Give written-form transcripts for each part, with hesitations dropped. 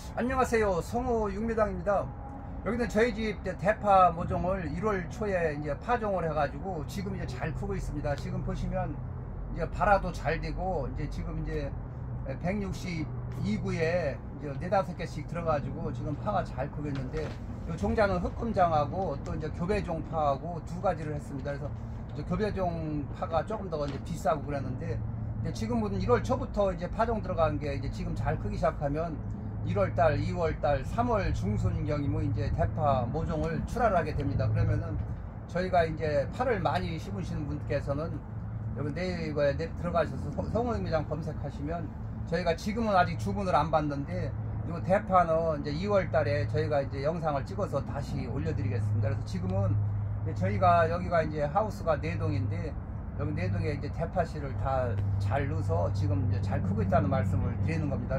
안녕하세요. 성호 육미당입니다. 여기는 저희 집 대파 모종을 1월 초에 이제 파종을 해가지고 지금 이제 잘 크고 있습니다. 지금 보시면 이제 발화도 잘 되고 이제 지금 이제 162구에 이제 4-5개씩 들어가지고 지금 파가 잘 크고 있는데 이 종자는 흑금장하고 또 이제 교배종 파하고 두 가지를 했습니다. 그래서 이제 교배종 파가 조금 더 이제 비싸고 그랬는데 이제 지금은 1월 초부터 이제 파종 들어간 게 이제 지금 잘 크기 시작하면 1월달, 2월달, 3월 중순경이면 이제 대파 모종을 출하를 하게 됩니다. 그러면은 저희가 이제 파를 많이 심으시는 분께서는 여기 네이버에 들어가셔서 성호육미장 검색하시면 저희가 지금은 아직 주문을 안 받는데 이 대파는 이제 2월달에 저희가 이제 영상을 찍어서 다시 올려드리겠습니다. 그래서 지금은 이제 저희가 여기가 이제 하우스가 4동인데 여기 4동에 이제 대파씨를 다 잘 넣어서 지금 이제 잘 크고 있다는 말씀을 드리는 겁니다.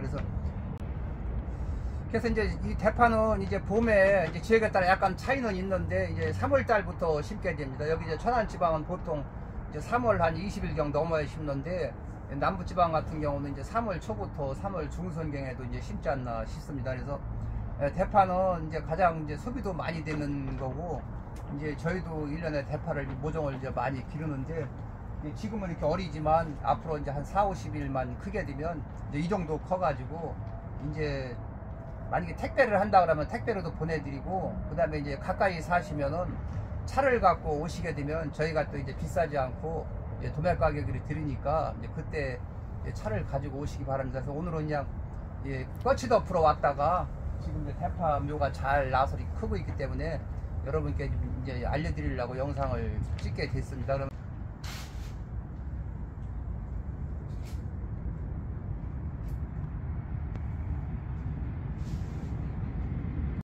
그래서 이제 이 대파는 이제 봄에 이제 지역에 따라 약간 차이는 있는데 이제 3월 달부터 심게 됩니다. 여기 이제 천안 지방은 보통 이제 3월 한 20일경 넘어야 심는데 남부 지방 같은 경우는 이제 3월 초부터 3월 중순경에도 이제 심지 않나 싶습니다. 그래서 대파는 이제 가장 이제 소비도 많이 되는 거고 이제 저희도 1년에 대파를 모종을 이제 많이 기르는데 지금은 이렇게 어리지만 앞으로 이제 한 4-50일만 크게 되면 이제 이 정도 커가지고 이제 만약에 택배를 한다 그러면 택배로도 보내드리고 그 다음에 이제 가까이 사시면은 차를 갖고 오시게 되면 저희가 또 이제 비싸지 않고 이제 도매 가격으로 드리니까 이제 그때 이제 차를 가지고 오시기 바랍니다. 그래서 오늘은 그냥 꺼치더프로 왔다가 지금 이제 대파 묘가 잘 나서 크고 있기 때문에 여러분께 이제 알려드리려고 영상을 찍게 됐습니다. 그러면